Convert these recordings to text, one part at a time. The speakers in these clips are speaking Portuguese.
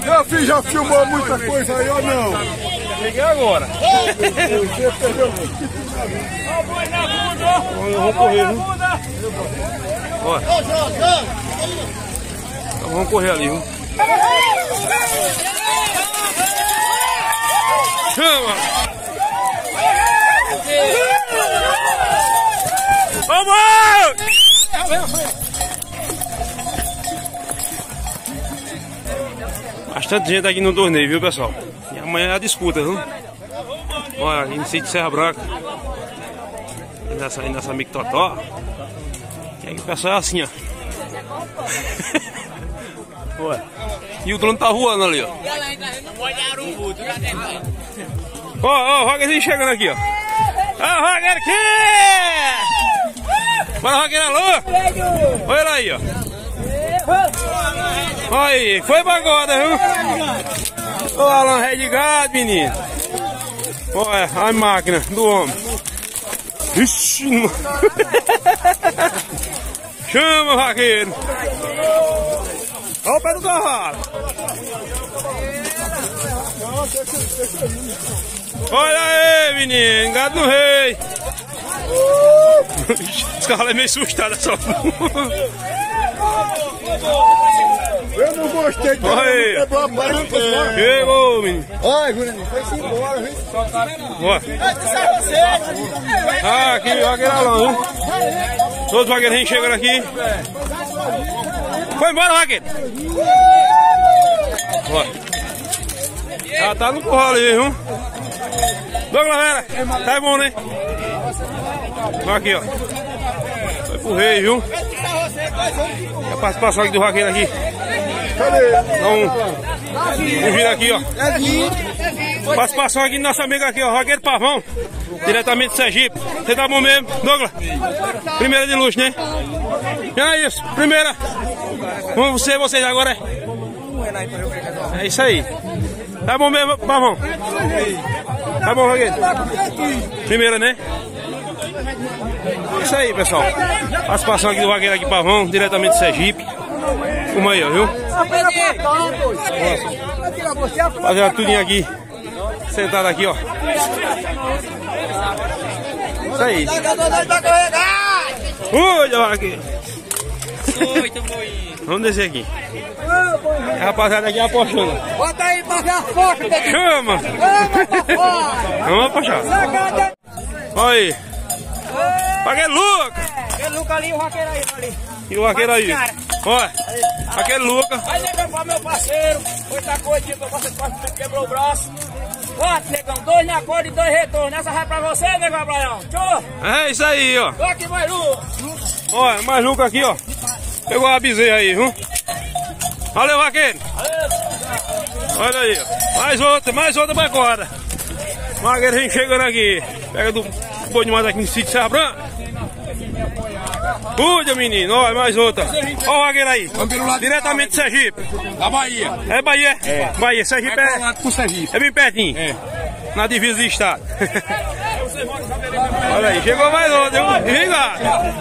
Meu filho já filmou muita coisa aí ou não? Peguei agora. Você perdeu muito. Eu vou correr, viu? Olha. Então vamos correr ali, viu? Chama! Vamos! Bastante gente aqui no torneio, viu, pessoal? E amanhã é a disputa, viu? Olha, aqui no sítio Serra Branca. E nessa Mictotó. E aí o pessoal é assim, ó. Ué. E o drone tá voando ali, ó. Ó, o Roger chegando aqui, ó. Ó, o Roger aqui! Bora, Roger, alô! Olha ele aí, ó. Aí, foi pra agora, viu? Ô, Alan Redgado, menino. Olha, a máquina do homem. Ixi, chama, vaqueiro. Olha o pé do cavalo. Olha aí, menino, gado no rei. Esse cavalo é meio assustado, só. Eu não gostei de quebrou a perna. Chegou, menino. Ai, Jurandir, foi-se embora, viu? Ah, aqui o vaqueirão, viu? Todos os vaqueirinhos chegando aqui. Foi embora, vaqueiro. Já tá no curral ali, viu? Douglas Vera, tá bom, né? Aqui, ó. Foi pro rei, viu? E a participação aqui do vaqueiro aqui. Dá um giro aqui, ó. Participação aqui do nosso amigo aqui, ó. Vaqueiro Pavão. Diretamente de Sergipe. Você tá bom mesmo, Douglas? Primeira de luxo, né? É isso, primeira. Vamos ser vocês agora. É isso aí. Tá bom mesmo, Pavão? Tá bom, Vaqueiro? Primeira, né? Isso aí, pessoal. Participação aqui do vaqueiro aqui, Pavão, diretamente de Sergipe. Como aí, ó, viu? Fazer tudinho aqui. Sentado aqui, ó. Isso aí. Oi, vaqueiro. Vamos descer aqui. A rapaziada aqui apostando. Bota aí pra ver a foto, Pedro. Chama! Vamos apostar. Olha aí. Aquele Luca! Aquele Luca ali e o vaqueiro aí, ali. E o vaqueiro aí. Olha, aquele Luca. Aí, negão, pra meu parceiro. Muita coisa que eu faço, quebrou o braço. 4, negão, 2 na corda e 2 retornos. Essa vai pra você, negão, Abraão. Tchau! É isso aí, ó. Tô aqui mais Luca. Olha, mais Luca aqui, ó. Pegou a bezerra aí, viu? Valeu, vaqueiro. Olha aí, ó. Mais outra pra corda. O vaqueiro vem chegando aqui. Pega do boi demais aqui no sítio Serra Branca. Cuida, menino. Olha, mais outra. Olha o vaqueiro aí. Diretamente de Sergipe. Da Bahia. É Bahia? É. Bahia. Sergipe É bem pertinho. É. Na divisa do estado. Olha aí, chegou mais outro, viu? Vem cá.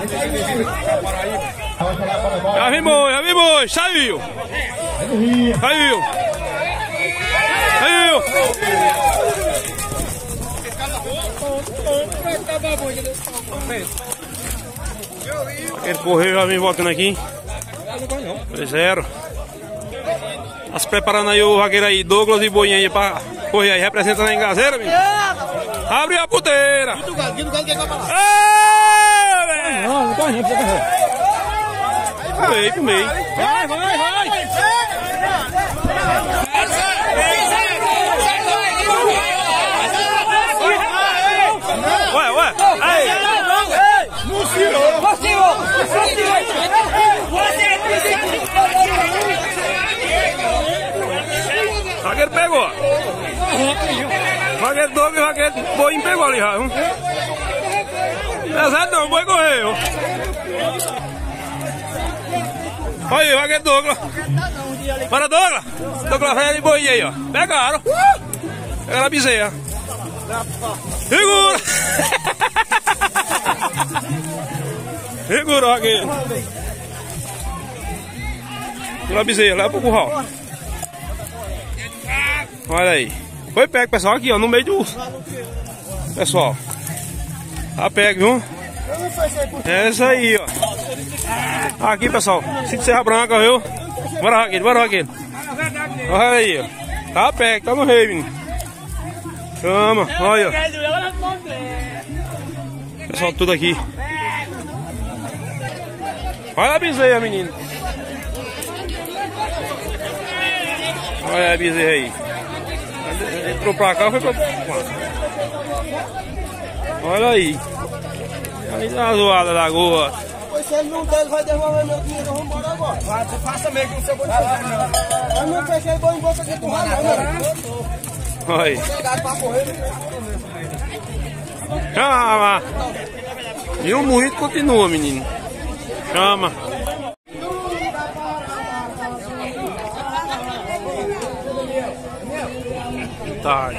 Já vem boi, saiu. Ele correu, já vem voltando aqui. 2-0. Tá se preparando aí o vaqueiro aí, Douglas e Boinha aí pra correr aí, representando a engazeira, menino. Abre a puteira. Não corre, não precisa correr. Pro meio. Vai. Ué. Aí. O vaqueiro pegou. O vaqueiro Douglas e o vaqueiro Boinho pegou ali já, viu? Exato não, o boi correu. Olha aí, o vaqueiro Douglas. Bora, Douglas. Douglas velho e Boinho aí, ó. Pegaram. Pegaram a bezerra. Segura. Segura, vaqueiro. Segura a bezerra, leva pro curral. Olha aí. Foi pego, pessoal, aqui, ó, no meio do... Pessoal. Tá pego, viu? É isso aí, ó. Aqui, pessoal. Sítio Serra Branca, viu? Bora, Raquel, bora, Raquel. Olha aí, ó. Tá pego, tá no rei, menino. Chama, olha. Pessoal, tudo aqui. Olha a bezerra, menino. Olha a bezerra aí. Entrou pra cá, foi pra... Olha aí. Aí tá zoada a lagoa. Pois se ele não der, ele vai devolver meu dinheiro. Vamos embora agora. Faça mesmo que não sei o que eu mas não fechei bom em boca que tu vai não, olha aí. Chama. E o moído continua, menino. Chama. Tarde.